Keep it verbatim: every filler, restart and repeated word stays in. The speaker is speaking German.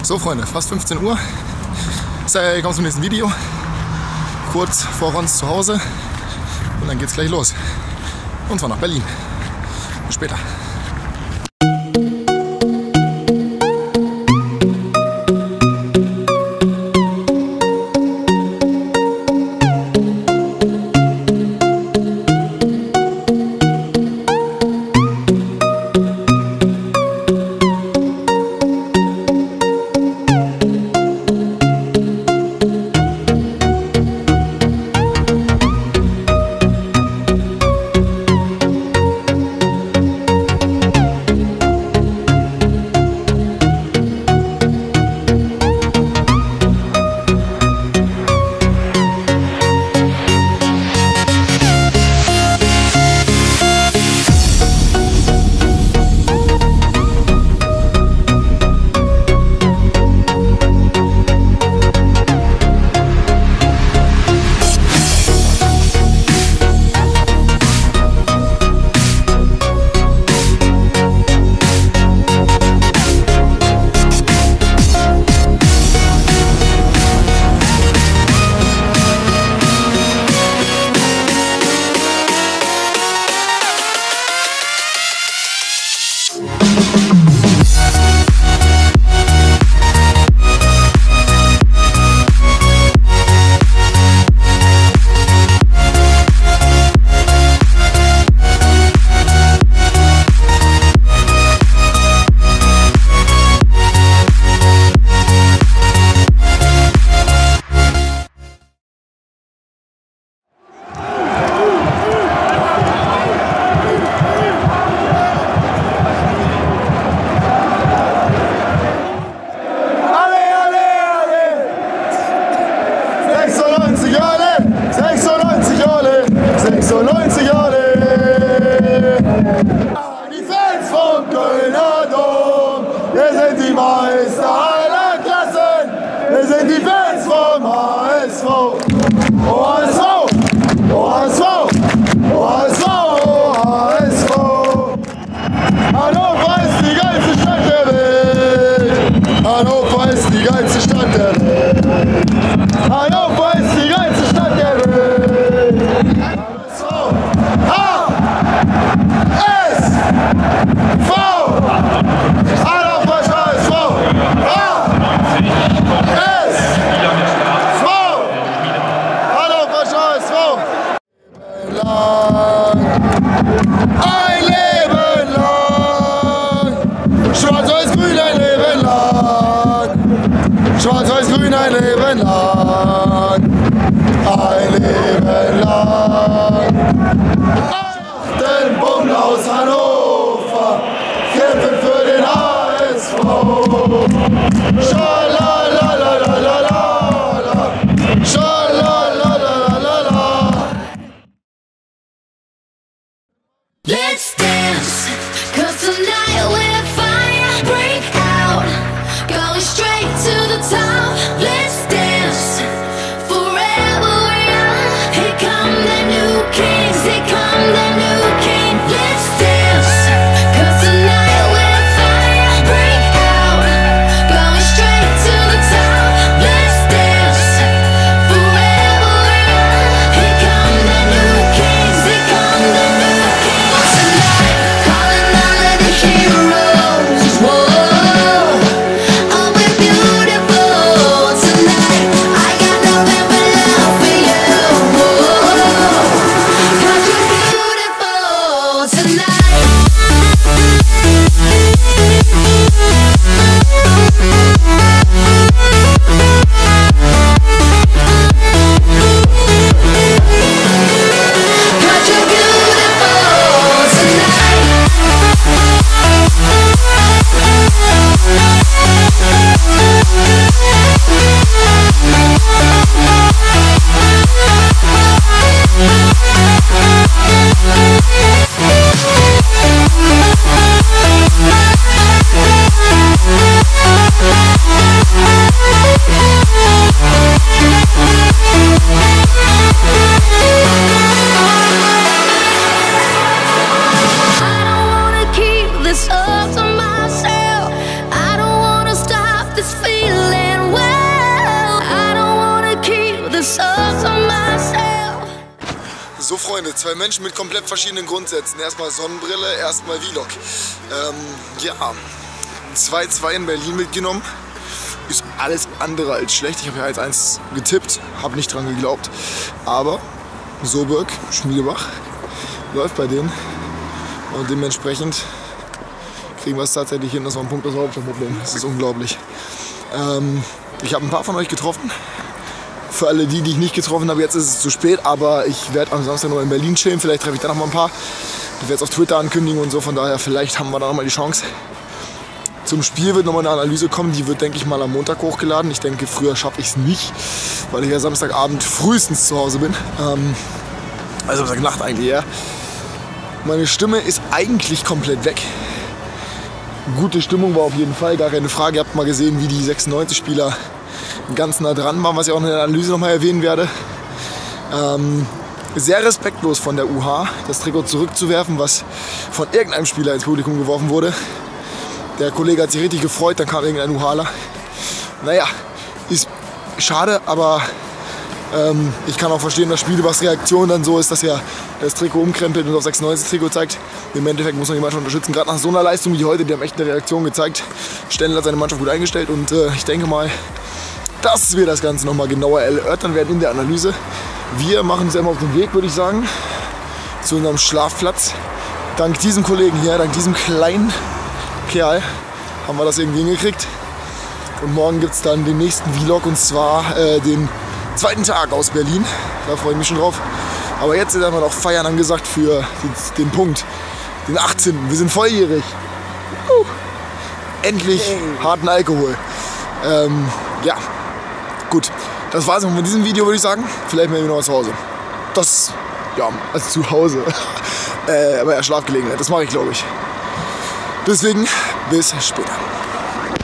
So Freunde, fast fünfzehn Uhr. Sei, kommst zum nächsten Video. Kurz vor uns zu Hause. Und dann geht's gleich los. Und zwar nach Berlin. Bis später. sechsundneunzig Jahre. Die Fans vom Kölner Dom, wir sind die Meister aller Klassen. Wir sind die Fans vom H S V. O H S V, O H S V, O H S V, O H S V. Hannover ist die geilste Stadt der Welt. Hannover ist die geilste Stadt der Welt. Hannover ist die geilste Stadt der Welt. H S V. Hannover ist H S V. H S V. Hannover ist H S V. Ein Leben lang. Schwarz-Weiß-Grün ein Leben lang. Schwarz-Weiß-Grün ein Leben lang. Ein Leben lang. Den Bund aus Hannover kämpfen für den H S V. Schalalalalala, schalalalalala. Let's dance, 'cause tonight we're fire break out, going straight to the top. Let's dance, forever young. Here come the new kings, here come the new king. Let's dance, 'cause tonight we're fire break out, going straight So Freunde, zwei Menschen mit komplett verschiedenen Grundsätzen. Erstmal Sonnenbrille, erstmal Vlog. Ähm, ja, zwei zwei in Berlin mitgenommen. Ist alles andere als schlecht. Ich habe ja eins eins getippt, habe nicht dran geglaubt. Aber Soberg, Schmiedebach, läuft bei denen. Und dementsprechend kriegen wir es tatsächlich hin. Das war ein Punkt, das war überhaupt kein Problem. Das ist unglaublich. Ähm, ich habe ein paar von euch getroffen. Für alle die, die ich nicht getroffen habe, jetzt ist es zu spät, aber ich werde am Samstag noch in Berlin chillen. Vielleicht treffe ich da noch mal ein paar. Ich werde es auf Twitter ankündigen und so, von daher vielleicht haben wir da noch mal die Chance. Zum Spiel wird noch mal eine Analyse kommen, die wird, denke ich mal, am Montag hochgeladen. Ich denke, früher schaffe ich es nicht, weil ich ja Samstagabend frühestens zu Hause bin. Ähm, also Samstagnacht eigentlich eher. Meine Stimme ist eigentlich komplett weg. Gute Stimmung war auf jeden Fall, gar keine Frage. Ihr habt mal gesehen, wie die sechsundneunzig-Spieler ganz nah dran waren, was ich auch in der Analyse noch mal erwähnen werde. Ähm, sehr respektlos von der U H, das Trikot zurückzuwerfen, was von irgendeinem Spieler ins Publikum geworfen wurde. Der Kollege hat sich richtig gefreut, dann kam irgendein UHler. Naja, ist schade, aber ähm, ich kann auch verstehen, dass Schmiedebachs Reaktion dann so ist, dass er das Trikot umkrempelt und auf sechsundneunzig-Trikot zeigt. Im Endeffekt muss man die Mannschaft unterstützen, gerade nach so einer Leistung wie heute, die haben echt eine Reaktion gezeigt. Stendel hat seine Mannschaft gut eingestellt und äh, ich denke mal, dass wir das Ganze nochmal genauer erörtern werden in der Analyse. Wir machen uns einmal auf den Weg, würde ich sagen, zu unserem Schlafplatz. Dank diesem Kollegen hier, dank diesem kleinen Kerl, haben wir das irgendwie hingekriegt. Und morgen gibt es dann den nächsten Vlog, und zwar äh, den zweiten Tag aus Berlin. Da freue ich mich schon drauf. Aber jetzt ist einfach noch Feiern angesagt für den, den Punkt, den achtzehnten Wir sind volljährig. Uh, endlich harten Alkohol. Ähm, ja. Gut, das war's von diesem Video, würde ich sagen. Vielleicht mal wieder noch zu Hause. Das, ja, also zu Hause. äh, aber ja, Schlafgelegenheit, das mache ich, glaube ich. Deswegen, bis später.